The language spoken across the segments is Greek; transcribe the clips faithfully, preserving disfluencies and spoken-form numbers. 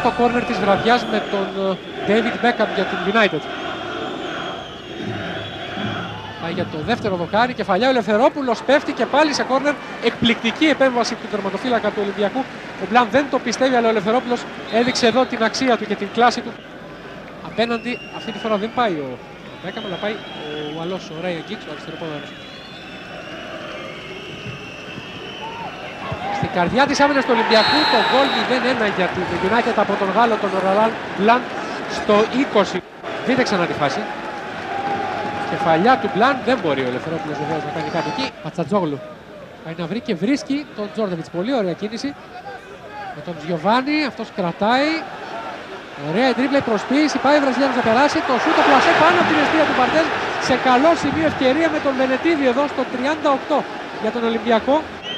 τέταρτο κόρνερ της βραδιάς με τον David Beckham για την United. Πάει για το δεύτερο δοκάρι, κεφαλιά ο Ελευθερόπουλος, πέφτει και πάλι σε κόρνερ. Εκπληκτική επέμβαση του τερματοφύλακα του Ολυμπιακού. Ο Μπλαν δεν το πιστεύει, αλλά ο Ελευθερόπουλος έδειξε εδώ την αξία του και την κλάση του. Απέναντι, αυτή τη φορά δεν πάει ο Beckham, αλλά πάει ο Ουαλός, ο Ράιαν Γκίγκς, ο αριστεροπόδαρος. Στην καρδιά της άμυνας του Ολυμπιακού το γκολ μηδέν ένα για την United από τον Γάλλο, τον Ραλάν Μπλαν, στο είκοσι. Δείτε ξανά τη φάση. Κεφαλιά του Μπλαν, δεν μπορεί ο Ελευθερόπουλος βεβαίως να κάνει κάτι εκεί. Πατσατζόγλου πάει να βρει και βρίσκει τον Τζόρντεβιτς. Πολύ ωραία κίνηση με τον Γιωβάνι, αυτός κρατάει. Ωραία η τρίπλα, η προσποίηση, πάει ο Βραζιλιάνος να περάσει. Το σούτο πλασέ πάνω από την αιστεία του Μπαρτέζ. Σε καλό σημείο, ευκαιρία με τον Βενετίδη εδώ στο τριάντα οκτώ για τον Ολυμπιακό.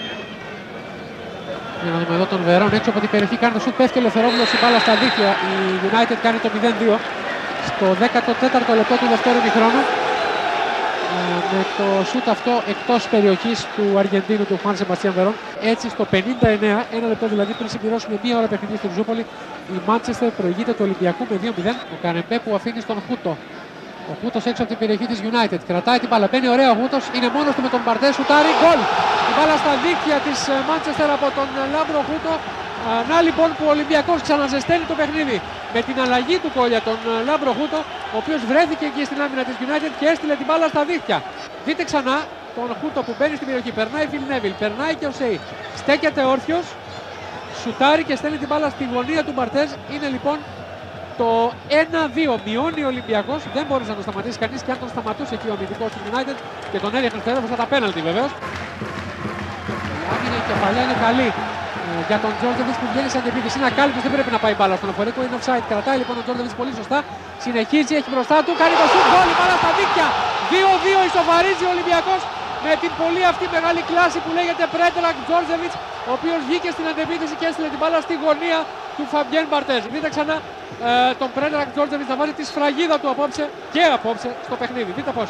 Για να δούμε εδώ τον Βερόν έξω από την περιοχή, κάνει το σουτ, πέφτει ο Ελευθερόπουλος, η μπάλα στα δίχτυα. Η United κάνει το μηδέν δύο στο δέκατο τέταρτο λεπτό του δεύτερου ημιχρόνου. Με το σούτ αυτό εκτός περιοχής του Αργεντίνου, του Χουάν Σεμπαστιάν Βερόν. Έτσι στο πενήντα εννέα, ένα λεπτό δηλαδή πριν συμπληρώσουμε μία ώρα παιχνίδι στη Ριζούπολη, η Μάντσεστερ προηγείται του Ολυμπιακού με δύο μηδέν. Ο Καρεμπέ που αφήνει στον Χούτο. Ο Χούτος έξω από την περιοχή της United. Κρατάει την μπάλα, μπαίνει ωραία ο Χούτος, είναι μόνος του με τον Μπαρτέ, σουτάρει, γκολ! Η μπάλα στα δίκτυα της Μάντσεστερ από τον Λάμπρο Χούτο. Να λοιπόν που ο Ολυμπιακός ξαναζεσταίνει το παιχνίδι με την αλλαγή του Κόλια, τον Λάμπρο Χούτο, ο οποίος βρέθηκε εκεί στην άμυνα της United και έστειλε την μπάλα στα δίχτυα. Δείτε ξανά τον Χούτο που μπαίνει στην περιοχή, περνάει Φιλ Νέβιλ, περνάει και ο Σέι. Στέκεται όρθιος, σουτάρει και στέλνει την μπάλα στη γωνία του Μπαρτέζ. Είναι λοιπόν το ένα δύο. Μειώνει ο Ολυμπιακός, δεν μπορούσε να τον σταματήσει κανείς και αν τον σταματούσε εκεί ο αμυντικός του United και τον έριχνε στο έδαφος, θα τα πέναλτι βεβαίως. Η άμυνα, η κεφαλιά είναι καλή για τον Τζόρντεβιτς που βγαίνει σε αντεπίθεση. Είναι ακάλυπτος, δεν πρέπει να πάει μπάλα στον εφορικό, είναι offside. Κρατάει λοιπόν ο Τζόρντεβιτς πολύ σωστά. Συνεχίζει, έχει μπροστά του, κάνει το σουτ, γκολ, μπάλα στα δίκτυα. δύο δύο ισοφαρίζει ο Ολυμπιακός με την πολύ αυτή μεγάλη κλάση που λέγεται Πρέτρακ Τζόρντεβιτς, ο οποίος βγήκε στην αντεπίθεση και έστειλε την μπάλα στη γωνία του Φαμπιέν Μπαρτέζ. Δείτε ξανά ε, τον Πρέτρακ Τζόρντεβιτς να βάζει τη σφραγίδα του απόψε και απόψε στο παιχνίδι. Δείτε πώς.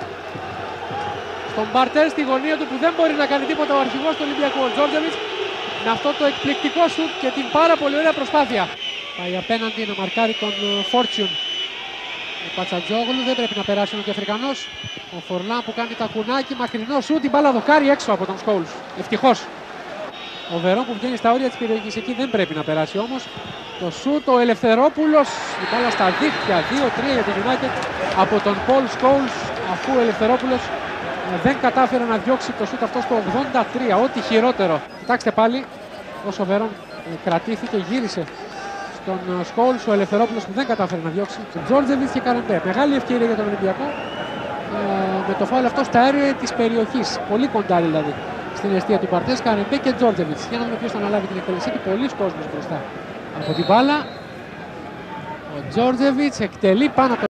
Στον Μπαρτέζ στη γωνία του που δεν μπορεί να κάνει τίποτα ο αρχηγός του Ολυμπιακού, ο Τζόρντεβιτς, με αυτό το εκπληκτικό σουτ και την πάρα πολύ ωραία προσπάθεια. Πάει απέναντι να μαρκάρει τον Φόρτσιουν. Ο Πατσατζόγλου δεν πρέπει να περάσει ο Αφρικανός. Ο Φορλάν που κάνει τα κουνάκι, μακρινό σουτ, την μπάλα δοκάρει έξω από τον Σκόλς. Ευτυχώς. Ο Βερόν που βγαίνει στα όρια της περιοχής εκεί δεν πρέπει να περάσει όμως. Το σουτ, ο Ελευθερόπουλος, η μπάλα στα δίχτυα, δύο τρία για την United από τον Πολ Σκόλς, αφού ο Ελευθερόπουλος δεν κατάφερε να διώξει το σούτ αυτό στο ογδόντα τρία, ό,τι χειρότερο. Κοιτάξτε πάλι όσο ο Βερόν κρατήθηκε, γύρισε στον Σκόλς, ο Ελευθερόπουλος που δεν κατάφερε να διώξει. Τον Τζόρντζεβιτς και Καρεμπέ. Μεγάλη ευκαιρία για τον Ολυμπιακό ε, με το φάουλ αυτό στα αέρια της περιοχής. Πολύ κοντά δηλαδή στην αιστεία του Μπαρτέζ. Καρεμπέ και Τζόρντζεβιτς. Για να δούμε ποιος θα αναλάβει την εκτέλεσή του. Πολλοί κόσμος μπροστά από την μπάλα. Ο Τζόρντζεβιτς εκτελεί πάνω από